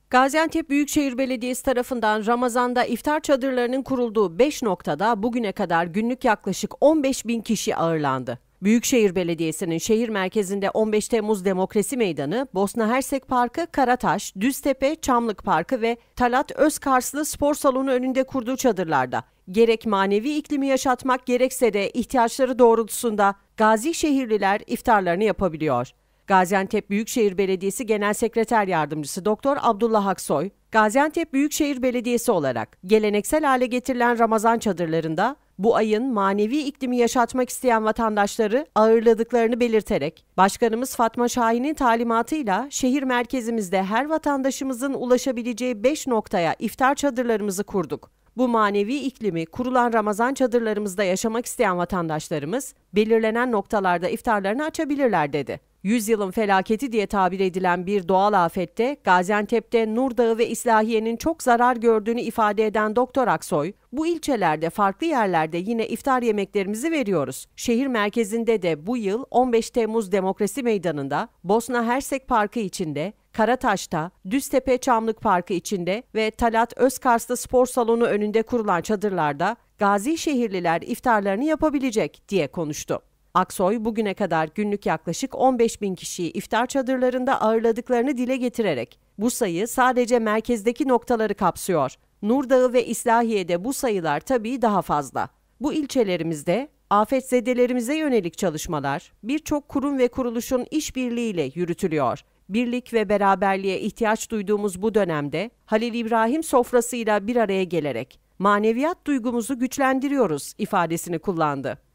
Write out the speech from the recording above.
Gaziantep Büyükşehir Belediyesi tarafından Ramazan'da iftar çadırlarının kurulduğu 5 noktada bugüne kadar günlük yaklaşık 15 bin kişi ağırlandı. Büyükşehir Belediyesi'nin şehir merkezinde 15 Temmuz Demokrasi Meydanı, Bosna Hersek Parkı, Karataş, Düztepe, Çamlık Parkı ve Talat Özkarslı Spor Salonu önünde kurduğu çadırlarda gerek manevi iklimi yaşatmak gerekse de ihtiyaçları doğrultusunda gazi şehirliler iftarlarını yapabiliyor. Gaziantep Büyükşehir Belediyesi Genel Sekreter Yardımcısı Doktor Abdullah Aksoy, Gaziantep Büyükşehir Belediyesi olarak geleneksel hale getirilen Ramazan çadırlarında bu ayın manevi iklimi yaşatmak isteyen vatandaşları ağırladıklarını belirterek, Başkanımız Fatma Şahin'in talimatıyla şehir merkezimizde her vatandaşımızın ulaşabileceği 5 noktaya iftar çadırlarımızı kurduk. Bu manevi iklimi kurulan Ramazan çadırlarımızda yaşamak isteyen vatandaşlarımız belirlenen noktalarda iftarlarını açabilirler dedi. Yüzyılın felaketi diye tabir edilen bir doğal afette Gaziantep'te Nur Dağı ve İslahiye'nin çok zarar gördüğünü ifade eden Doktor Aksoy, bu ilçelerde farklı yerlerde yine iftar yemeklerimizi veriyoruz. Şehir merkezinde de bu yıl 15 Temmuz Demokrasi Meydanı'nda, Bosna Hersek Parkı içinde, Karataş'ta, Düztepe Çamlık Parkı içinde ve Talat Özkarslı Spor Salonu önünde kurulan çadırlarda gazi şehirliler iftarlarını yapabilecek diye konuştu. Aksoy bugüne kadar günlük yaklaşık 15 bin kişiyi iftar çadırlarında ağırladıklarını dile getirerek bu sayı sadece merkezdeki noktaları kapsıyor. Nur Dağı ve İslahiye'de bu sayılar tabii daha fazla. Bu ilçelerimizde afetzedelerimize yönelik çalışmalar birçok kurum ve kuruluşun işbirliğiyle yürütülüyor. Birlik ve beraberliğe ihtiyaç duyduğumuz bu dönemde Halil İbrahim sofrasıyla bir araya gelerek maneviyat duygumuzu güçlendiriyoruz ifadesini kullandı.